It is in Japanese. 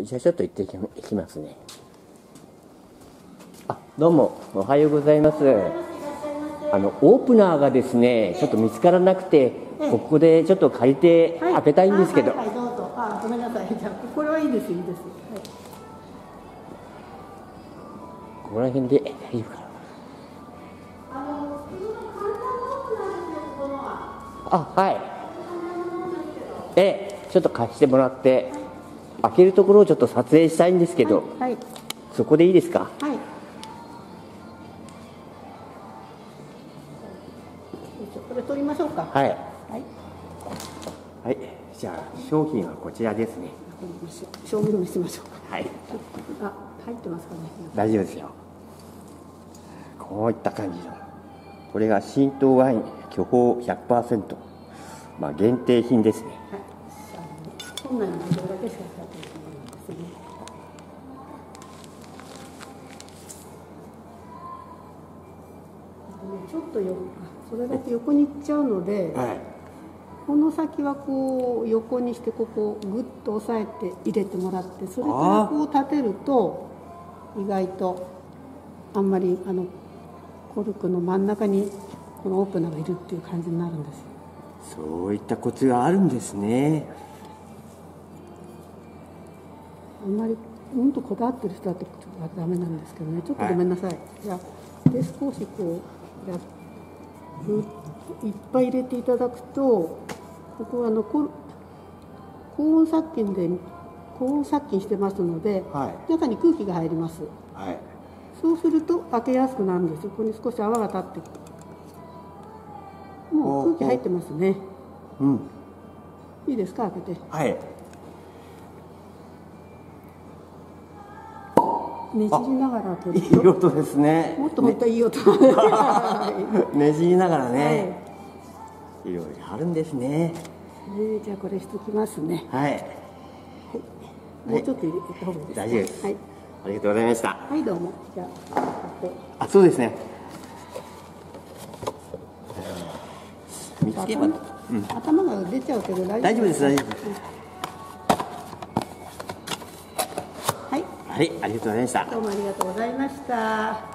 い、じゃあちょっと行ってきますね。あ、どうもおはようございます。オープナーがですね、ちょっと見つからなくて、ここでちょっと借りて開けたいんですけど。 はい、どうぞ。ごめんなさい。じゃあこれはいいです、いいです。はい、 ここら辺で大丈夫かな。はい。ちょっと貸してもらって、開けるところをちょっと撮影したいんですけど、 はい、 そこでいいですか？ はい。これ取りましょうか。 はい。 はい。 はい。じゃあ商品はこちらですね。 正面見せましょうか。 はい。 入ってますかね。 大丈夫ですよ。こういった感じの。これが新東ワイン巨峰 100%。限定品ですね。 はい。本来の量だけしか使ってないですね。ちょっとそれだけ横に行っちゃうので、はい、この先はこう横にしてここをグッと押さえて入れてもらって、それからこう立てると意外とあんまりコルクの真ん中にこのオープナーがいるっていう感じになるんですよ。 そういったコツがあるんですね。 あんまり本当こだわってる人だとダメなんですけどね。ちょっとごめんなさい。はい、じゃあで少しこういっぱい入れていただくと、ここは高温殺菌してますので、はい、中に空気が入ります。はい、そうすると開けやすくなるんですよ。ここに少し泡が立ってくる。もう空気入ってますね。うん。いいですか、開けて。はい。ねじりながら開けると。 いい音ですね。 もっと本当はいい音。 ねじりながらね。はい、いろいろあるんですね。 じゃあこれしときますね。 はい。 もうちょっと入れた方がいいですか。 大丈夫です。 はい。 ありがとうございました。 はい、どうも。じゃあ。 そうですね。見つけば、 頭が出ちゃうけど大丈夫です。大丈夫です。 はい。 はい、ありがとうございました。 どうもありがとうございました。